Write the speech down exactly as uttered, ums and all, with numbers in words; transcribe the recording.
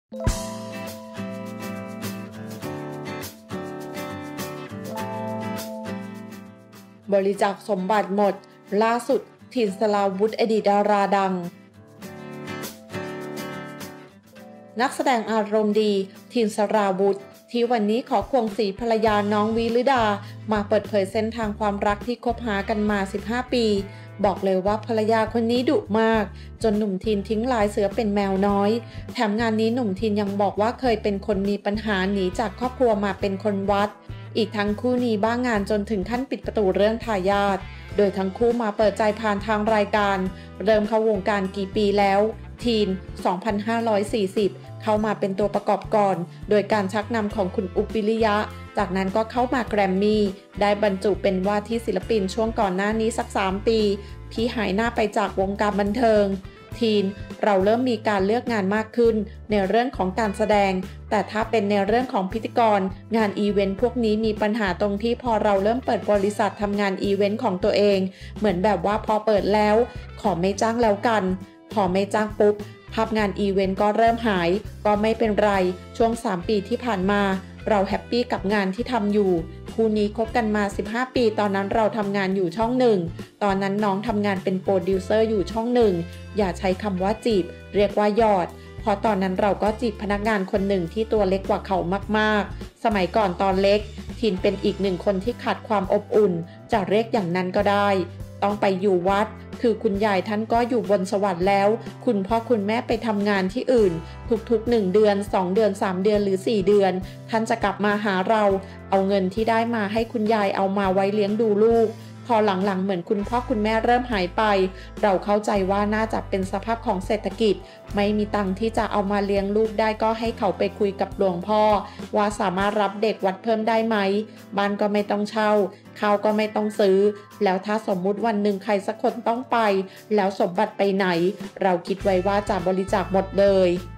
บริจาคสมบัติหมดล่าสุดถิ่นสลาวุธอดีตดาราดังนักแสดงอารมณ์ดีถิ่นสราวุธที่วันนี้ขอควงสีภรรยาน้องวีฤดามาเปิดเผยเส้นทางความรักที่คบหากันมาสิบห้าปีบอกเลยว่าภรรยาคนนี้ดุมากจนหนุ่มทินทิ้งลายเสือเป็นแมวน้อยแถมงานนี้หนุ่มทินยังบอกว่าเคยเป็นคนมีปัญหาหนีจากครอบครัวมาเป็นคนวัดอีกทั้งคู่นี้บ้างงานจนถึงขั้นปิดประตูเรื่องทายาทโดยทั้งคู่มาเปิดใจผ่านทางรายการเริ่มเข้าวงการกี่ปีแล้วทีน สองพันห้าร้อยสี่สิบ เข้ามาเป็นตัวประกอบก่อนโดยการชักนำของคุณอุ๊บวิริยะจากนั้นก็เข้ามาแกรมมี่ได้บรรจุเป็นว่าที่ศิลปินช่วงก่อนหน้านี้สักสามปีพี่หายหน้าไปจากวงการบันเทิงทีนเราเริ่มมีการเลือกงานมากขึ้นในเรื่องของการแสดงแต่ถ้าเป็นในเรื่องของพิธีกรงานอีเวนต์พวกนี้มีปัญหาตรงที่พอเราเริ่มเปิดบริษัททำงานอีเวนต์ของตัวเองเหมือนแบบว่าพอเปิดแล้วขอไม่จ้างแล้วกันพอไม่จ้างปุ๊บภาพงานอีเวนต์ก็เริ่มหายก็ไม่เป็นไรช่วงสามปีที่ผ่านมาเราแฮปปี้กับงานที่ทำอยู่คู่นี้คบกันมาสิบห้าปีตอนนั้นเราทำงานอยู่ช่องหนึ่งตอนนั้นน้องทำงานเป็นโปรดิวเซอร์อยู่ช่องหนึ่งอย่าใช้คำว่าจีบเรียกว่าหยอดเพราะตอนนั้นเราก็จีบพนักงานคนหนึ่งที่ตัวเล็กกว่าเขามากๆสมัยก่อนตอนเล็กทินเป็นอีกหนึ่งคนที่ขาดความอบอุ่นจะเรียกอย่างนั้นก็ได้ต้องไปอยู่วัดคือคุณยายท่านก็อยู่บนสวรรค์แล้วคุณพ่อคุณแม่ไปทำงานที่อื่นทุกๆหนึ่งเดือนสองเดือนสามเดือนหรือสี่เดือนท่านจะกลับมาหาเราเอาเงินที่ได้มาให้คุณยายเอามาไว้เลี้ยงดูลูกพอหลังๆเหมือนคุณพ่อคุณแม่เริ่มหายไปเราเข้าใจว่าน่าจะเป็นสภาพของเศรษฐกิจไม่มีตังค์ที่จะเอามาเลี้ยงลูกได้ก็ให้เขาไปคุยกับหลวงพ่อว่าสามารถรับเด็กวัดเพิ่มได้ไหมบ้านก็ไม่ต้องเช่าข้าวก็ไม่ต้องซื้อแล้วถ้าสมมุติวันหนึ่งใครสักคนต้องไปแล้วสมบัติไปไหนเราคิดไว้ว่าจะบริจาคหมดเลย